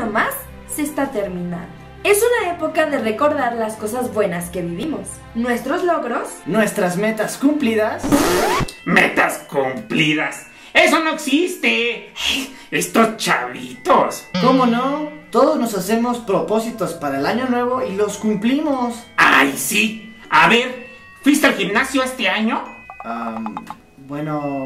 año más se está terminando. Es una época de recordar las cosas buenas que vivimos, nuestros logros, nuestras metas cumplidas. ¡Metas cumplidas! ¡Eso no existe! Estos chavitos. ¿Cómo no? Todos nos hacemos propósitos para el año nuevo y los cumplimos. ¡Ay, sí! A ver, ¿fuiste al gimnasio este año? Bueno,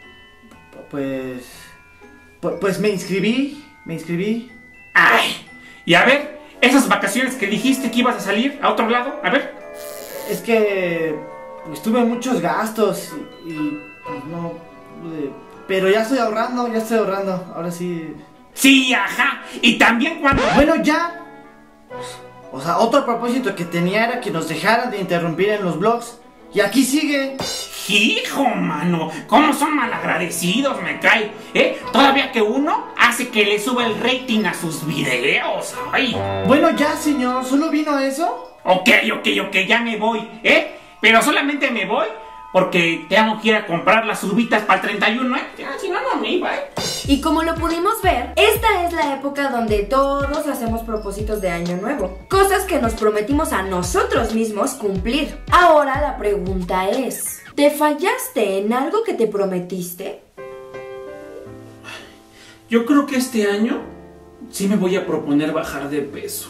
pues me inscribí. ¡Ay! Y a ver, esas vacaciones que dijiste que ibas a salir a otro lado, a ver. Es que pues, tuve muchos gastos y pues, no pude. Pero ya estoy ahorrando, ahora sí. Sí, ajá, y también cuando... Bueno, ya. O sea, otro propósito que tenía era que nos dejaran de interrumpir en los vlogs. Y aquí sigue. Hijo, mano, cómo son malagradecidos, me cae, Todavía que uno hace que le suba el rating a sus videos, ay. Bueno, ya, señor, ¿solo vino eso? Ok, ya me voy, Pero solamente me voy porque tengo que ir a comprar las uvitas para el 31, Si no, no me iba, Y como lo pudimos ver, esta es la época donde todos hacemos propósitos de año nuevo. Cosas que nos prometimos a nosotros mismos cumplir. Ahora la pregunta es, ¿te fallaste en algo que te prometiste? Yo creo que este año sí me voy a proponer bajar de peso.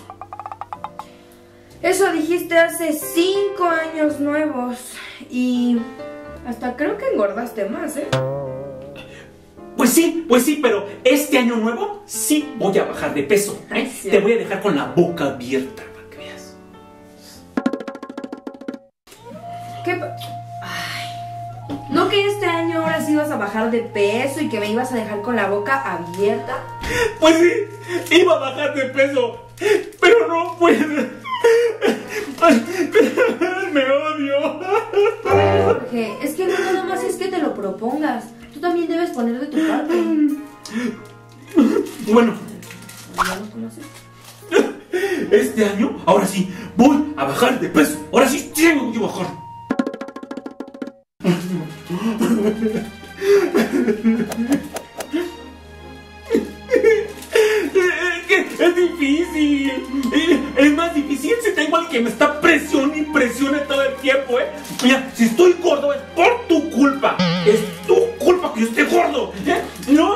Eso dijiste hace 5 años nuevos y hasta creo que engordaste más, Pues sí, pero este año nuevo sí voy a bajar de peso, Sí. Te voy a dejar con la boca abierta para que veas. Ay, ¿no que este año ahora sí ibas a bajar de peso y que me ibas a dejar con la boca abierta? Pues sí, iba a bajar de peso, pero no puedo. Me odio. Jorge, es que no nada más es que te lo propongas. Tú también debes poner de tu parte. Bueno, ¿Ya nos conoces? este año, ahora sí, voy a bajar de peso. Ahora sí tengo que bajar. Es difícil. Es más difícil si tengo al que me está presione y presione todo el tiempo, Mira, si estoy gordo es por tu culpa. Es tu culpa que yo esté gordo, No.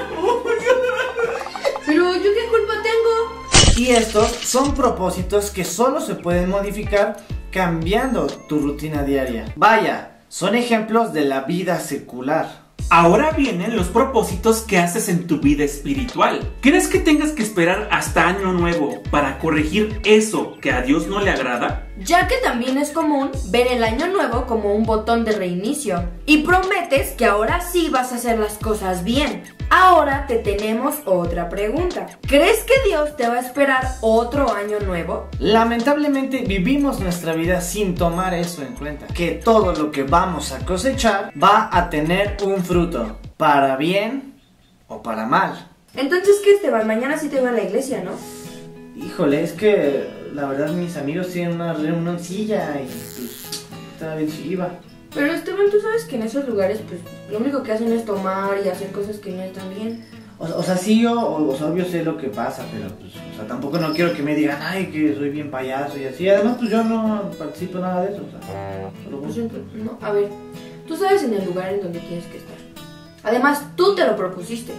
Pero yo qué culpa tengo. Y estos son propósitos que solo se pueden modificar cambiando tu rutina diaria. Vaya, son ejemplos de la vida secular. Ahora vienen los propósitos que haces en tu vida espiritual. ¿Crees que tengas que esperar hasta Año Nuevo para corregir eso que a Dios no le agrada? Ya que también es común ver el año nuevo como un botón de reinicio. Y prometes que ahora sí vas a hacer las cosas bien. Ahora te tenemos otra pregunta. ¿Crees que Dios te va a esperar otro año nuevo? Lamentablemente vivimos nuestra vida sin tomar eso en cuenta. Que todo lo que vamos a cosechar va a tener un fruto. Para bien o para mal. Entonces, ¿qué, Esteban? Mañana sí te voy a la iglesia, ¿no? Híjole, es que la verdad mis amigos tienen una reunioncilla y pues estaba bien si iba. Pero Esteban, tú sabes que en esos lugares pues lo único que hacen es tomar y hacer cosas que no están bien. O sea, sí, obvio sé lo que pasa, pero pues, o sea, tampoco no quiero que me digan, ay, que soy bien payaso y así. Además, pues yo no participo nada de eso, o sea, solo Pues, no, a ver, tú sabes en el lugar en donde tienes que estar. Además, tú te lo propusiste.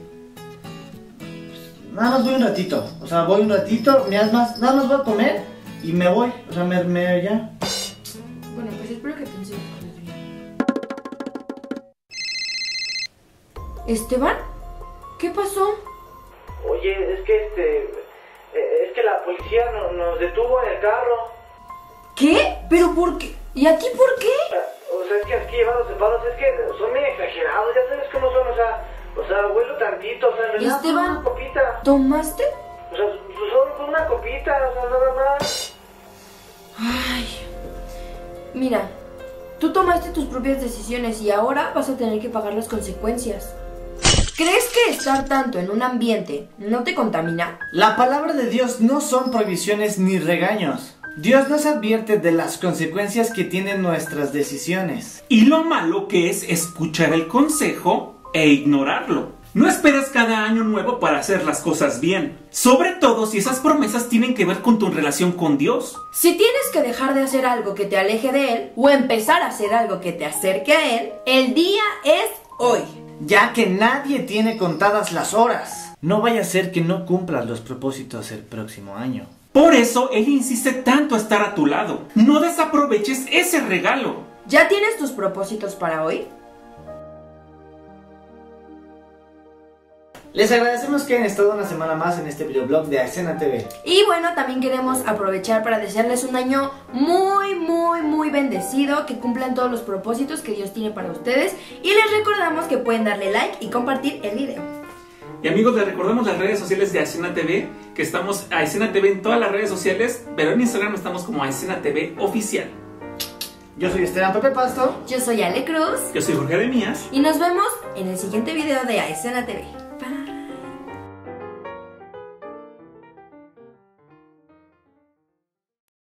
nada más voy un ratito, o sea, voy un ratito, nada más voy a comer y me voy, o sea, ya. Bueno, pues espero que te enseñes cosas bien. ¿Esteban? ¿Qué pasó? Oye, es que la policía nos detuvo en el carro. ¿Qué? ¿Pero por qué? ¿Y a ti por qué? O sea, es que aquí llevados de palos, es que son bien exagerados, ya sabes cómo son, o sea, huelo tantito, o sea, me da Esteban, una copita. ¿tomaste? O sea, solo con una copita, o sea, nada más. Ay, mira, tú tomaste tus propias decisiones y ahora vas a tener que pagar las consecuencias. ¿Crees que estar tanto en un ambiente no te contamina? La palabra de Dios no son prohibiciones ni regaños. Dios nos advierte de las consecuencias que tienen nuestras decisiones. Y lo malo que es escuchar el consejo e ignorarlo. No esperes cada año nuevo para hacer las cosas bien. Sobre todo si esas promesas tienen que ver con tu relación con Dios. Si tienes que dejar de hacer algo que te aleje de Él o empezar a hacer algo que te acerque a Él, el día es hoy. Ya que nadie tiene contadas las horas. No vaya a ser que no cumplas los propósitos el próximo año. Por eso Él insiste tanto a estar a tu lado. No desaproveches ese regalo. ¿Ya tienes tus propósitos para hoy? Les agradecemos que hayan estado una semana más en este videoblog de Aesena TV. Y bueno, también queremos aprovechar para desearles un año muy bendecido, que cumplan todos los propósitos que Dios tiene para ustedes. Y les recordamos que pueden darle like y compartir el video. Y amigos, les recordamos las redes sociales de Aesena TV, que estamos Aesena TV en todas las redes sociales, pero en Instagram estamos como Aesena TV Oficial. Yo soy Esteban Pepe Pasto. Yo soy Ale Cruz. Yo soy Jorge Ademías. Y nos vemos en el siguiente video de Aesena TV.